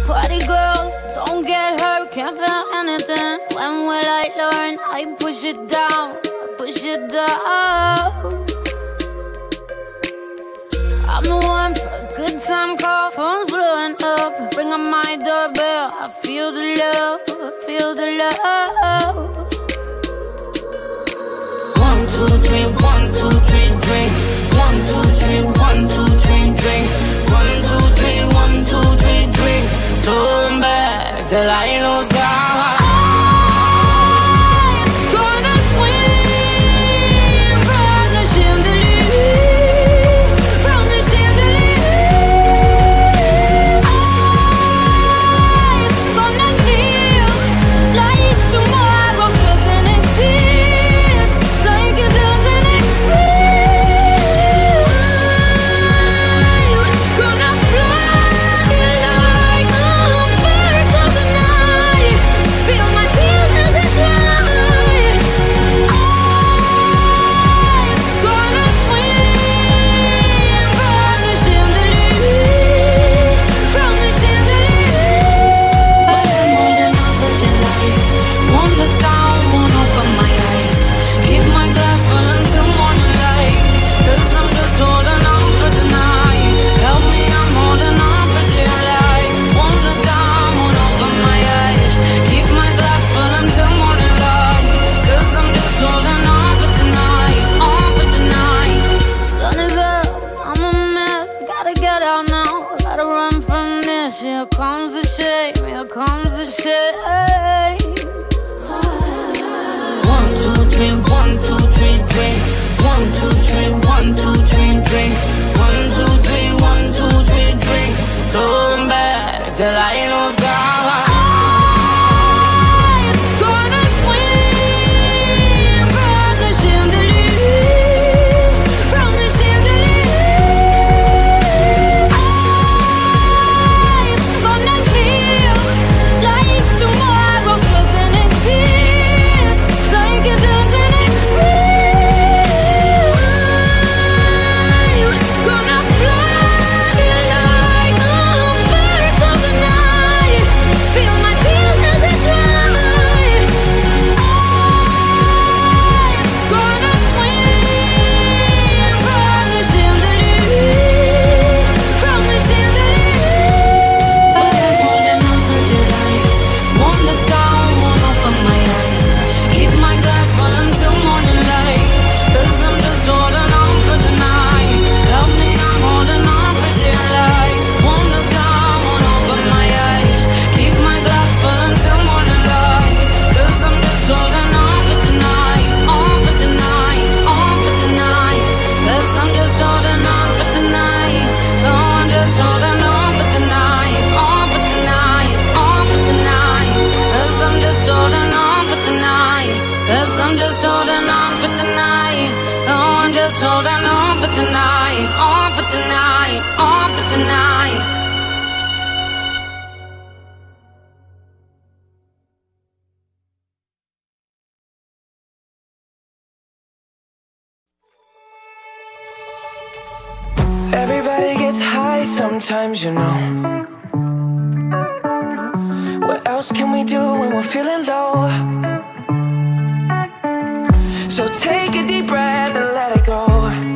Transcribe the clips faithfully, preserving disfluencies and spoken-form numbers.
Party girls, don't get hurt, can't feel anything. When will I learn? I push it down, I push it down. I'm the one for a good time call. Phone's blowing up, ring on my doorbell. I feel the love, I feel the love. One, two, three, one, two, three, drink. One, two, three, one, two, three, drink. One, two, three, one, two, three, drink. Turn back till I lose God. I'm gonna swim from the chandelier, from the chandelier. I'm gonna live like tomorrow doesn't exist, like it doesn't exist. I'm gonna fly like a bird of the night, feel my tears as they fly. I'm gonna swim from the chandelier, from the chandelier. But I'm holding on for your life. Won't look down, won't open my eyes. Keep my glass full until morning light, 'cause I'm just holding on for tonight. Help me, I'm holding on for dear life. Won't look down, won't open my eyes. Keep my glass full until morning light, 'cause I'm just holding on for tonight, on for tonight. Sun is up, I'm a mess. Gotta get out now, gotta run from this. Here comes the shame, here comes the shame. One, two, three, one, two, three, drink. One, two, three, one, two, three, drink. One, two, three, one, two, three, drink. Turn back till I lose God. I'm gonna swim from the chandelier, from the chandelier. I'm gonna live like tomorrow doesn't exist, like it doesn't exist. I'm gonna fly like a bird of the night, feel my tears as they fly. I'm gonna swim from the chandelier, from the chandelier. But I'm holding on for dear life. Won't look down, won't open my eyes. Keep my glass full until morning light, 'cause I'm just holding on for tonight. Help me, I'm holding on for dear life. Won't look down, won't open my eyes. Keep my glass full until morning light, 'cause I'm just holding on for tonight, on for tonight, on for tonight. 'Cause I'm just holding on for tonight. Oh, I'm just holding on for tonight, on for tonight, on for tonight. 'Cause I'm just holding on for tonight. 'Cause I'm just holding on for tonight. Oh, I'm just holding on for tonight, on for tonight, on for tonight. Everybody gets high sometimes, you know. What else can we do when we're feeling low? So take a deep breath and let it go.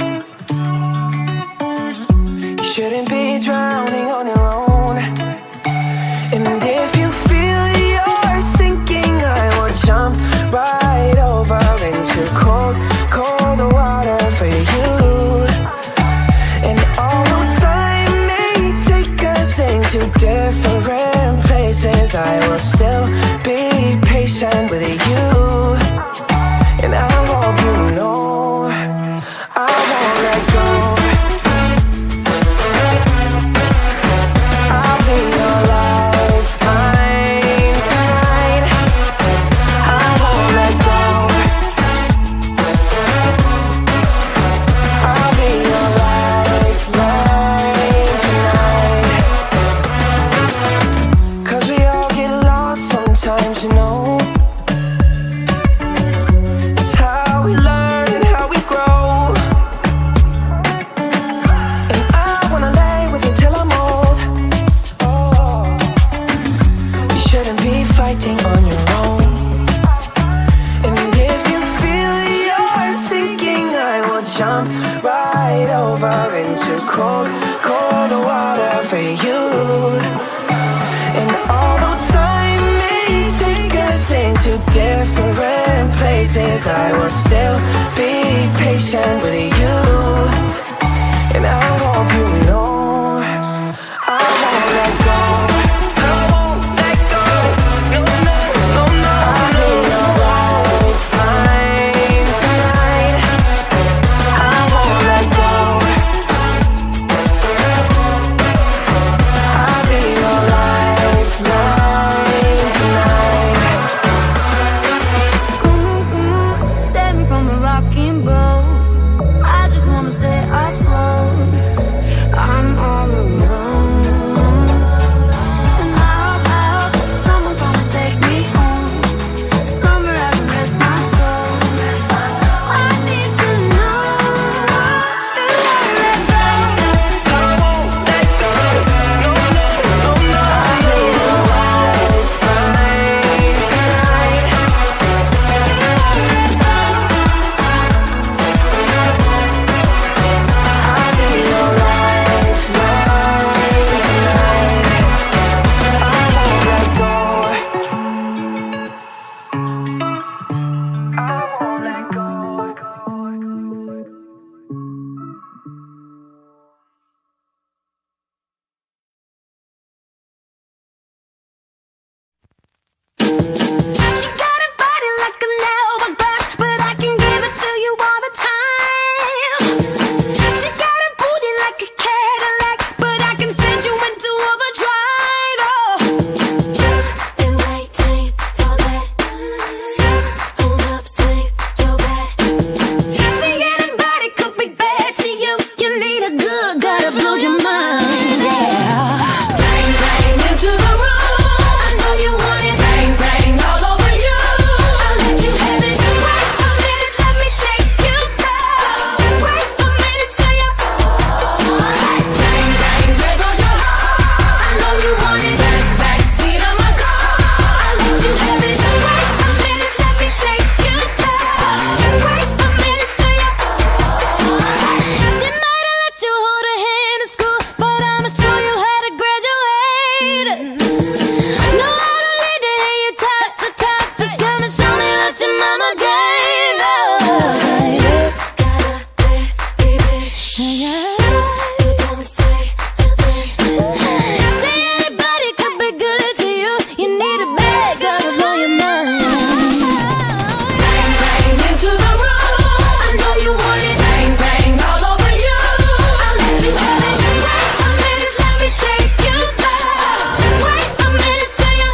You shouldn't be drowning on your own. And if you feel you're sinking, I will jump right over into cold, cold water for you. And although time may take us into different places, I will still be patient with you. And I hope you know I won't let go. I'll be your lifeline tonight. I won't let go. I'll be your lifeline tonight. 'Cause we all get lost sometimes, you know. pieces, I will still be patient with you. And I hope you know I won't let go. I won't let go. No, no, no, no. I'll be alright, fine tonight. I won't let go. I'll be alright, fine tonight. Come on, come on, save me from a rocking boat. I just wanna stay afloat. I'm all alone. And I hope, I hope that someone's gonna take me home, somewhere I can rest my soul. I need to know you won't let go. I won't let go. No, no, no, no. I'll be alright, fine tonight. I'll be alright, fine tonight. I won't let go. I won't let go. She got a body like an hourglass, but I can give it to you all the time. She got a booty like a Cadillac, but I can send you into overdrive. Oh, been waiting for that. Hold up, swing your back. See, anybody could be bad to you. You need a good guy to blow your mind. Yeah. Bang, bang into the room. I know you want it. Bang, bang all over you. I'll let you have it. Wait a minute, let me take you back. Wait a minute till you. Bang, bang, there goes your heart. I know you want it. Back, back seat of my car. I'll let you have it. Wait a minute, let me take you back. Wait a minute till you. She might have let you hold her hand in school, but I'ma show you how to graduate. Know how to lead to hear you top the top. Just come and show me what your mama gave us. Got up there, baby. You don't say a thing. Say anybody could be good to you. You need a bad girl to blow your mind. Bang, bang into the room. I know you want it. Bang, bang all over you. I'll let you have it. Wait a minute, let me take you back. Wait a minute till you.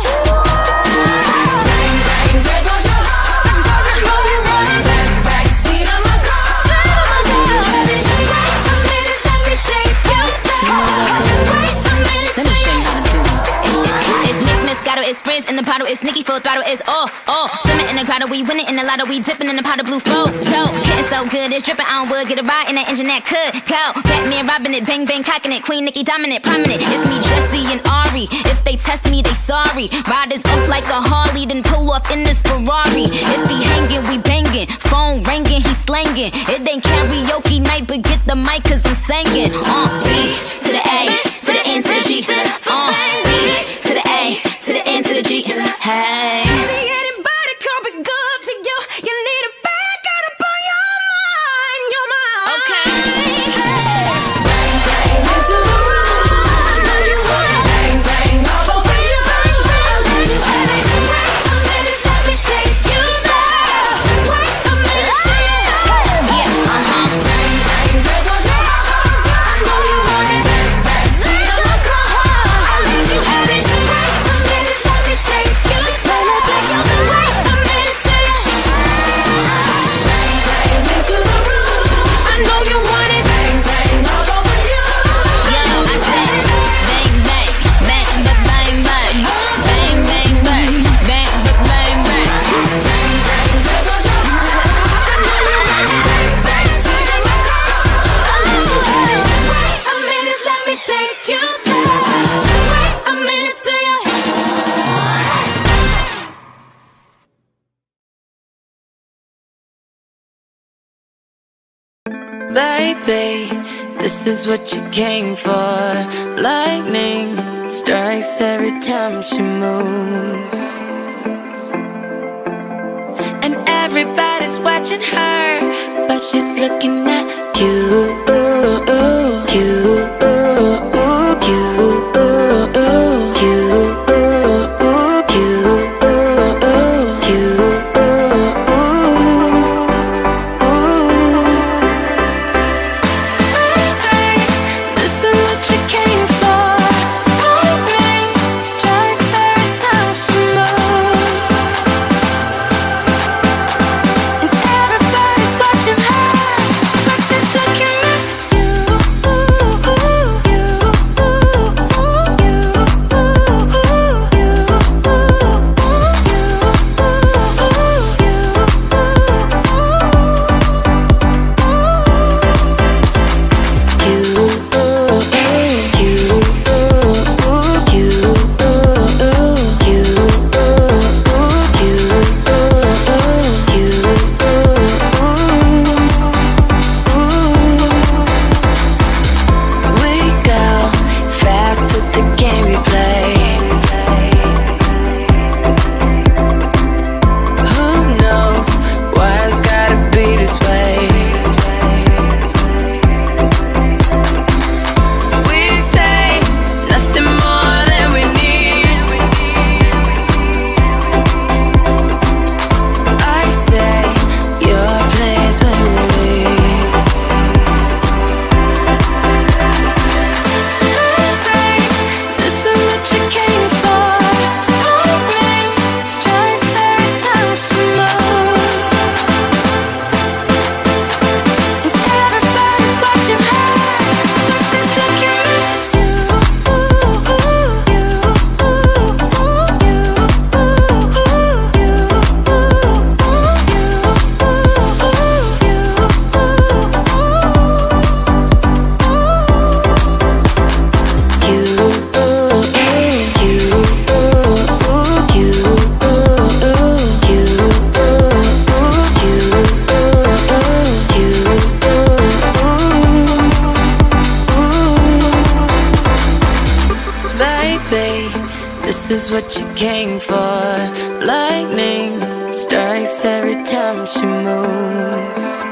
Bang, bang, there goes your heart. I know you want it. Back, back seat of my car. I'll let you have it. Wait a minute, let me take you back. Wait a minute Let me till show you. you how to do it. It's mixed, Moscato, it's frizz in the bottle, it's Nicki full throttle, it's all, all. Swimming in the grotto, we winning in the lotto, we dipping in the pot of blue flow. Show, getting so good, it's dripping on wood, get a ride in that engine that could go. Batman robbing it, bang bang cocking it, Queen Nicki dominant, prominent. It's me, Jesse and Ari. If they test me, they sorry. Riders up like a Harley, then pull off in this Ferrari. If he hanging, we banging. Phone ringing, he slanging. It ain't karaoke night, but get the mic, cause I'm singing. Uh, B to the A, to the N to the G. Uh, B to the A, to the N to the G. Hey. Baby, anybody could be good to you. You need a bad guy to blow your mind, your mind. Okay. Bang, bang into the room. I know you want it. Bang, bang all over you. I'll let you have it. Wait a minute, let me take you back. Wait a minute till you. Yeah, uh-huh. Bang, bang, there goes your heart. I know you want it. Back, back seat of my car. I'll let you have it. Wait a minute, let me take you back. Wait a minute till you. Bang, bang into the room. I know you want it. Bang, bang all over you. Yo, I said, bang, bang, bang, ba- bang, bang, bang, bang, bang, bang, ba- bang, bang. Bang, bang, there goes your heart. I know you want it. Bang, bang, seat of my car. I'll let you have it. Wait a minute, let me take you back. Wait a minute till you. Baby, this is what you came for. Lightning strikes every time she moves, and every Everybody's watching her, but she's looking at you. You. This is what you came for. Lightning strikes every time she moves.